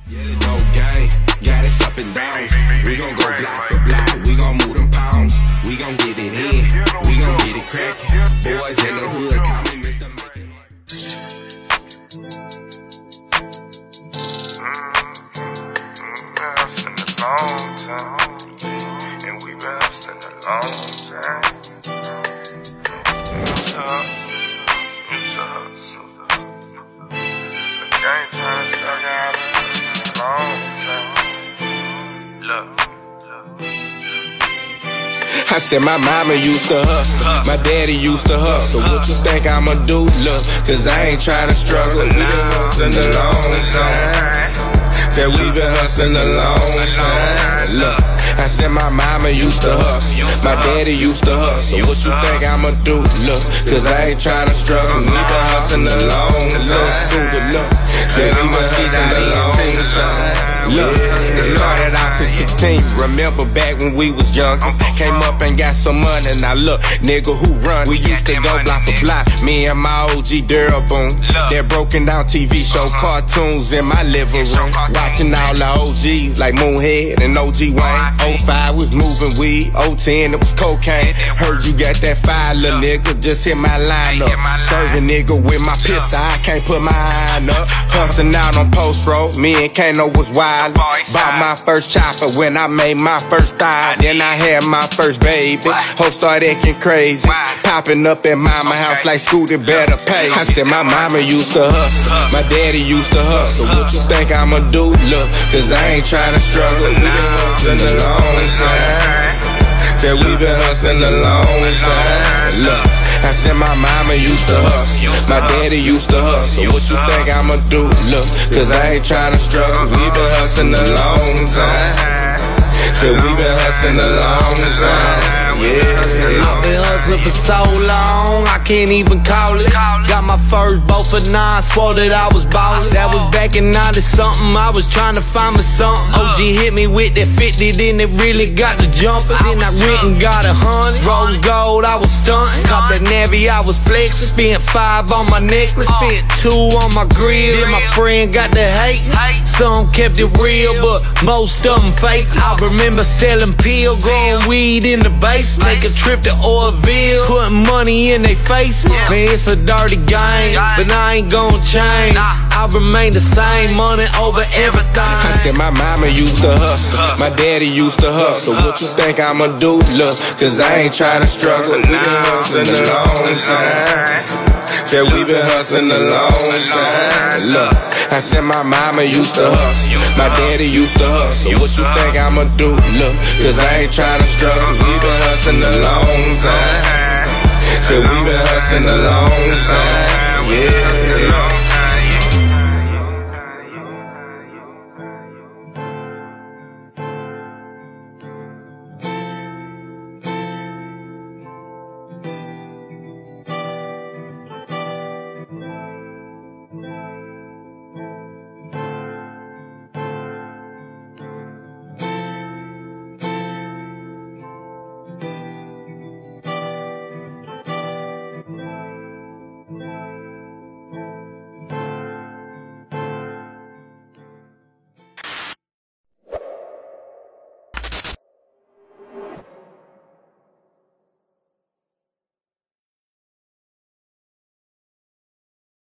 Yeah, the dope gang got us up and down. We gon' go block for block. We gon' move them pounds. We gon' get it in. We gon' get it crackin'. Boys in the hood call me Mr. Mikey. Been hustling a long time, and we been hustling a long time. Mr. Hustle. The gang tryna stuck out a long time. Look. I said my mama used to hustle, my daddy used to hustle. What you think I'ma do? Look, cause I ain't tryna struggle. We been hustling a long time. Said we been hustling a long time. Look, I said my mama used to hustle, my daddy used to hustle. What you think I'ma do? Look, cause I ain't tryna struggle. We been hustling a long time. Said we been hustling a long time. Look, it started out at 16. Remember back when we was young, came up and got some money. Now look, nigga, who run? We used to go block for block. Me and my OG Durable. That broken down TV show cartoons in my living room. Watching all the OGs like Moonhead and OG Wayne. 05 was moving weed, 010 it was cocaine. Heard you got that fire, little nigga, just hit my line up. Serving nigga with my pistol, I can't put my eye up. Hustling out on Post Road, me and Kano was wild. Bought my first chopper when I made my first thigh. Then I had my first baby. Hoes started acting crazy, popping up at mama house like Scooter better pay. I said my mama used to hustle, my daddy used to hustle. What you think I'ma do? Look, cause I ain't tryna struggle. We been hustling a long time. Said we been hustling a long time. Look, I said my mama used to hustle, my daddy used to hustle. What you think I'ma do? Look, cause I ain't tryna struggle. We been hustling a long time. Said we been hustling a long time. Yeah, I've been hustling for so long, I can't even call it. Got my first boat for 9, swore that I was ballin'. That was back in 90-something, I was trying to find me something. OG hit me with that 50, then it really got the jumpin'. Then I went and got 100, rose gold, I was stuntin'. Cop that Navy, I was flexin'. Spent 5 on my necklace, spent 2 on my grill. Then my friend got the hate, some kept it real, but most of them fake. I remember selling pills, growing weed in the basement. Take a trip to Orville, putting money in they faces. Man, it's a dirty game, but I ain't gon' change. I remain the same, money over everything. I said my mama used to hustle, my daddy used to hustle. What you think I'ma do? Look, cause I ain't tryna struggle. We been hustling a long time. Said we been hustling a long time. Look, I said my mama used to hustle, my daddy used to hustle. What you think I'ma do? Look, cause I ain't tryna struggle. We been hustling a long time. Said we been hustling a long time. Yeah.